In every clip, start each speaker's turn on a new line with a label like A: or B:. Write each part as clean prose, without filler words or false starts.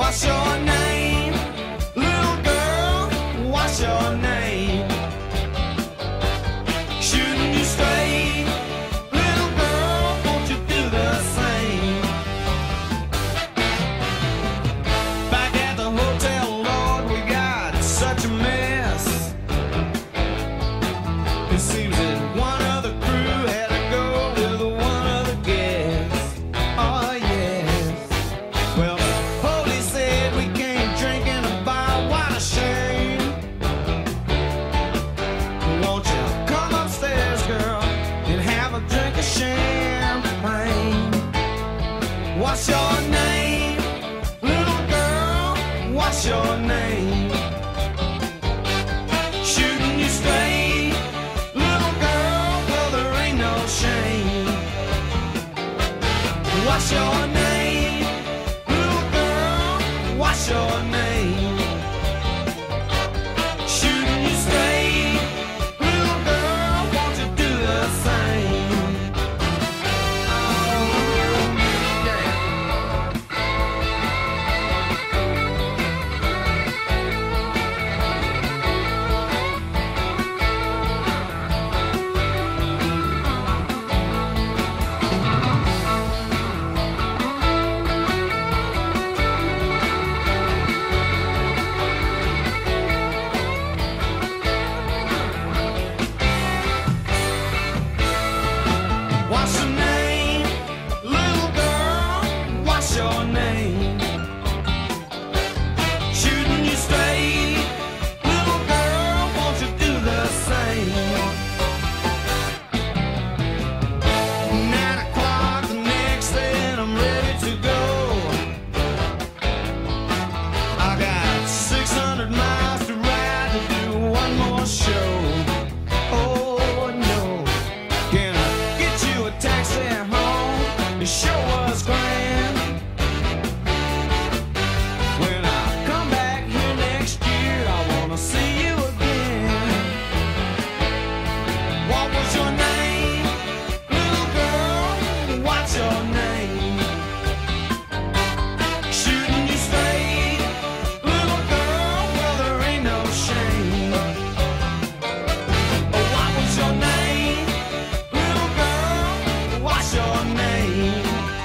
A: What's your name? Little girl, what's your name? Shooting you straight. Little girl, won't you do the same? Back at the hotel, Lord, we got such a mess. It seems that one of the crew had to go with one of the guests. Oh yes. Well, the police said we can't drink in a bar. What a shame. Won't you come upstairs, girl, and have a drink of champagne? What's your name? Little girl, what's your name? Shooting you straight. Little girl, well, there ain't no shame. What's your name? Little girl, what's your name? Shooting you straight. Little girl, won't you do the same? Oh, yeah. What's your name? Little girl, what's your name? Shooting you straight. Little girl, won't you do the same? 9 o'clock the next day and I'm ready to go. I got 600 miles to ride to do one more show. Oh no. Can I get you a taxi home? The show was grand. When I come back here next year, I wanna see you again. What was your name? Little girl, what's your name? Shooting you straight. Little girl, well, there ain't no shame. Oh, what was your name? Little girl, what's your name?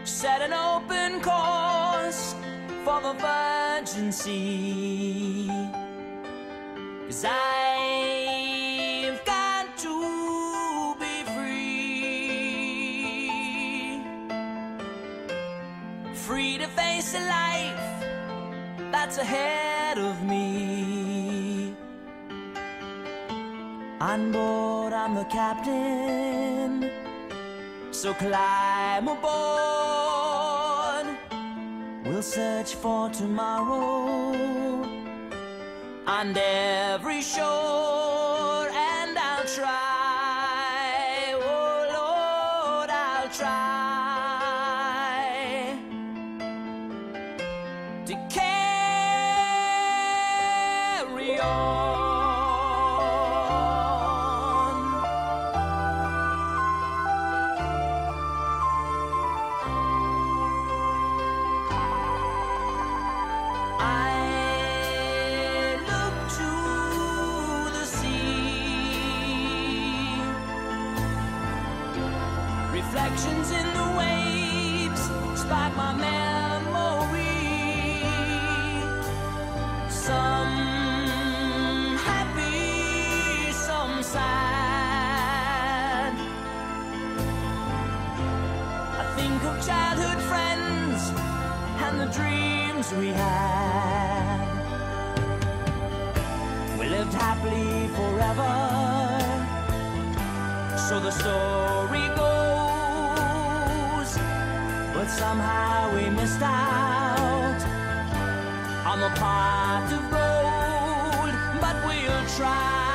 A: set an open course for the virgin sea. 'Cause I've got to be free, free to face a life that's ahead of me. On board, I'm the captain, so climb aboard. We'll search for tomorrow on every shore, and I'll try, oh Lord, I'll try to carry on. Reflections in the waves spark my memory. Some happy, some sad. I think of childhood friends and the dreams we had. We lived happily forever, so the story goes. But somehow we missed out on the pot of gold. But we'll try.